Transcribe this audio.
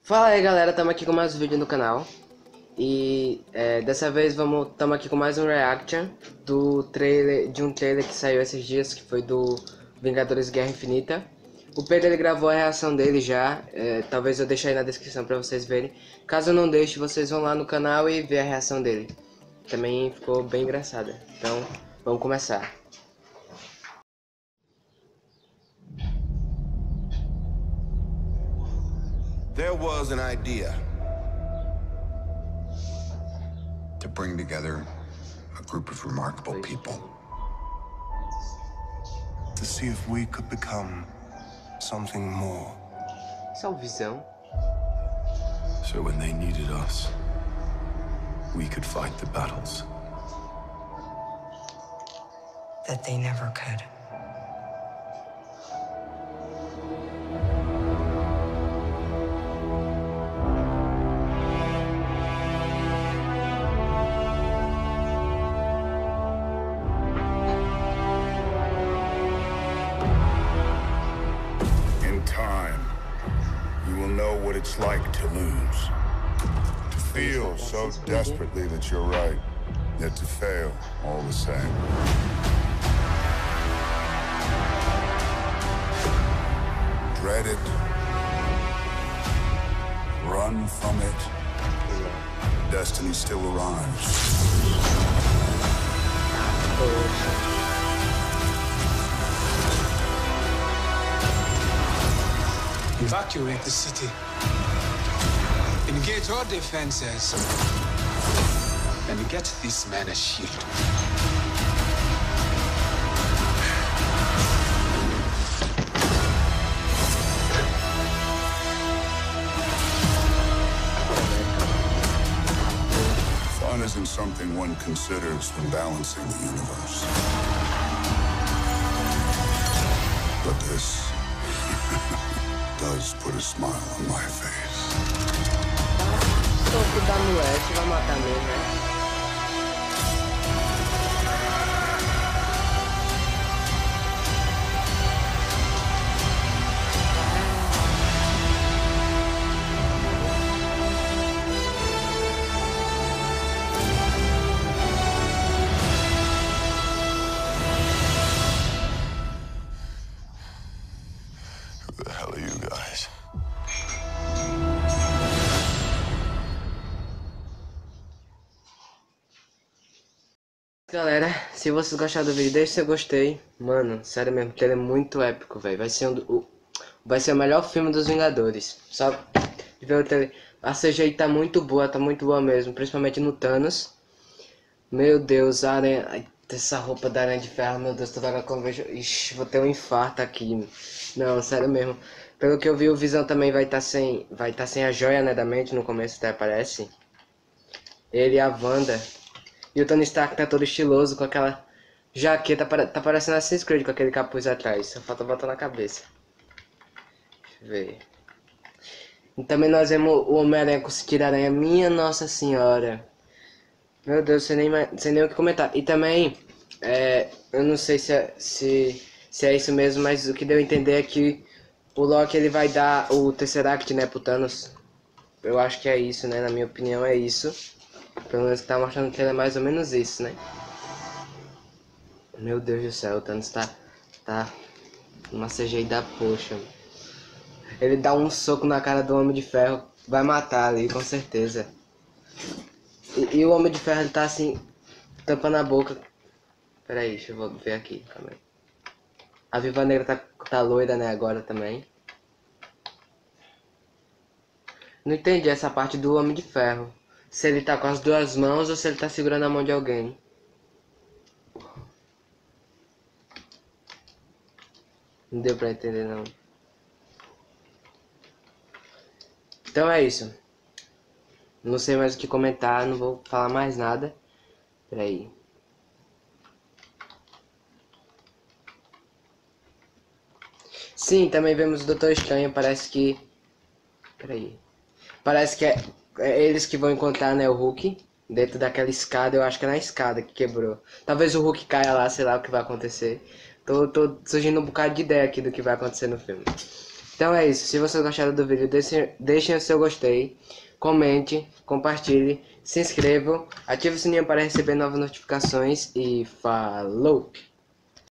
Fala aí galera, estamos aqui com mais um vídeo no canal. E dessa vez estamos aqui com mais um reaction de um trailer que saiu esses dias, que foi do Vingadores Guerra Infinita. O Pedro ele gravou a reação dele já, talvez eu deixe aí na descrição para vocês verem. Caso eu não deixe, vocês vão lá no canal e ver a reação dele. Também ficou bem engraçada. Então, vamos começar. There was an idea to bring together a group of remarkable people to see if we could become something more. Essa é o Visão. So when they needed us, we could fight the battles that they never could. In time, you will know what it's like to lose. To feel so desperately that you're right, yet to fail all the same. Dread it. Run from it. Destiny still arrives. Evacuate the city. Engage all defenses. And get this man a shield. Fun isn't something one considers when balancing the universe. But this does put a smile on my face. Topo da moleque vai matar mesmo, né? Who the hell are you guys? Galera, se vocês gostaram do vídeo, deixe seu gostei. Mano, sério mesmo, porque ele é muito épico, velho. Vai ser o melhor filme dos Vingadores. Só de ver o trailer. A CGI tá muito boa mesmo. Principalmente no Thanos. Meu Deus, a aranha... Ai, essa roupa da Aranha de Ferro, meu Deus, toda hora que eu vejo... Ixi, vou ter um infarto aqui. Não, sério mesmo. Pelo que eu vi, o Visão também vai estar sem a joia, né, da mente. No começo até aparece. Ele e a Wanda. E o Tony Stark tá todo estiloso com aquela jaqueta, tá parecendo Assassin's Creed com aquele capuz atrás. Só falta botar na cabeça. Deixa eu ver. E também nós vemos o Homem-Aranha com o Tira-Aranha. Minha Nossa Senhora. Meu Deus, sem nem o que comentar. E também, eu não sei se é isso mesmo, mas o que deu a entender é que o Loki ele vai dar o Tesseract, né, pro Thanos. Eu acho que é isso, né, na minha opinião é isso. Pelo menos que tá mostrando que ele é mais ou menos isso, né? Meu Deus do céu, o Thanos tá uma CGI da poxa. Ele dá um soco na cara do Homem de Ferro, vai matar ali, com certeza. E o Homem de Ferro, ele tá assim, tampando a boca. Pera aí, deixa eu ver aqui, calma aí. A Viúva Negra tá loira, né, agora também. Não entendi essa parte do Homem de Ferro. Se ele tá com as duas mãos ou se ele tá segurando a mão de alguém. Não deu pra entender não. Então é isso. Não sei mais o que comentar, não vou falar mais nada. Pera aí. Sim, também vemos o Doutor Estranho, parece que... Pera aí. Parece que é eles que vão encontrar, né, o Hulk. dentro daquela escada, eu acho que é na escada que quebrou. Talvez o Hulk caia lá, sei lá o que vai acontecer. Tô surgindo um bocado de ideia aqui do que vai acontecer no filme. Então é isso, se vocês gostaram do vídeo, deixem o seu gostei, comente, compartilhe, se inscrevam, ative o sininho para receber novas notificações e falou!